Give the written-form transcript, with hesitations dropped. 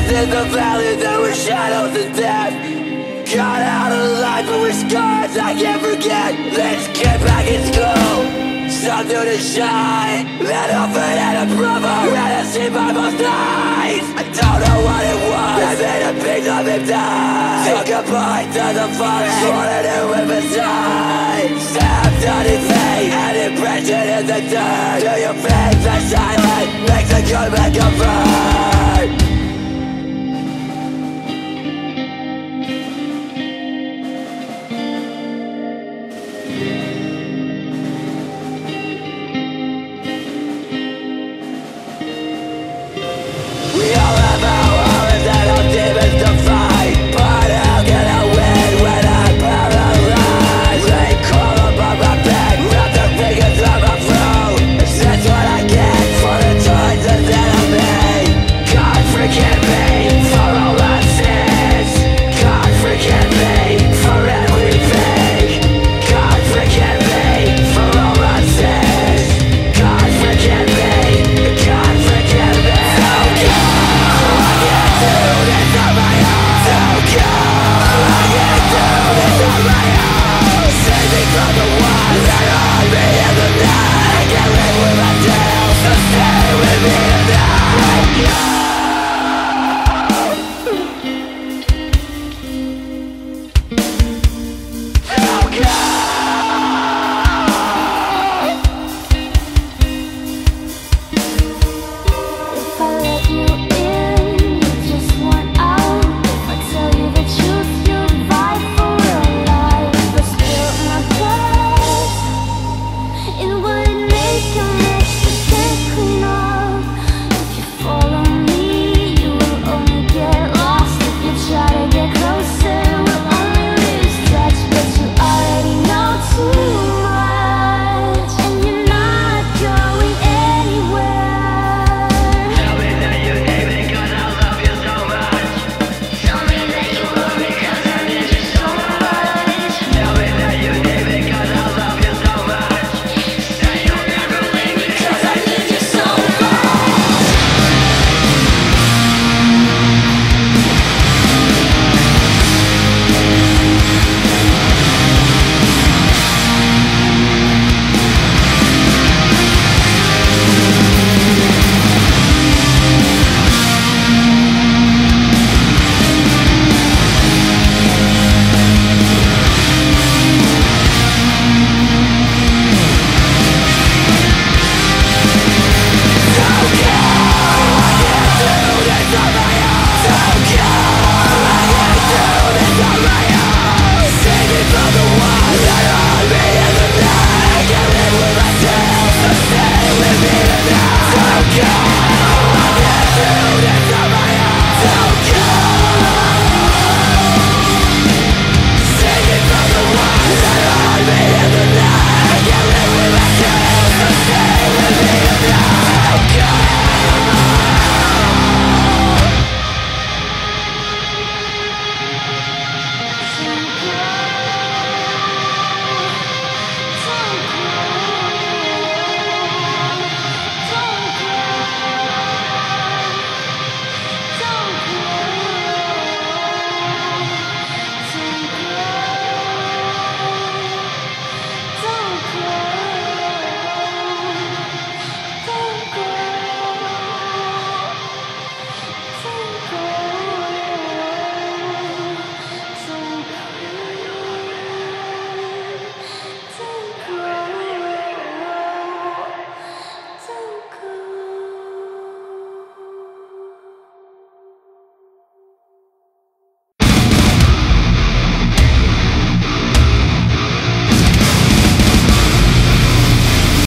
in the valley, there were shadows and death. Got out alive, but with scars I can't forget. Let's get back in school, something to shine. Let offer and a brother, and I see by most eyes. I don't know what it was, I made a piece of him die. Took a bite to the forest, wanted to live inside. Stabbed on his face, an impression in the dirt. To your face, the silence makes a good man come first.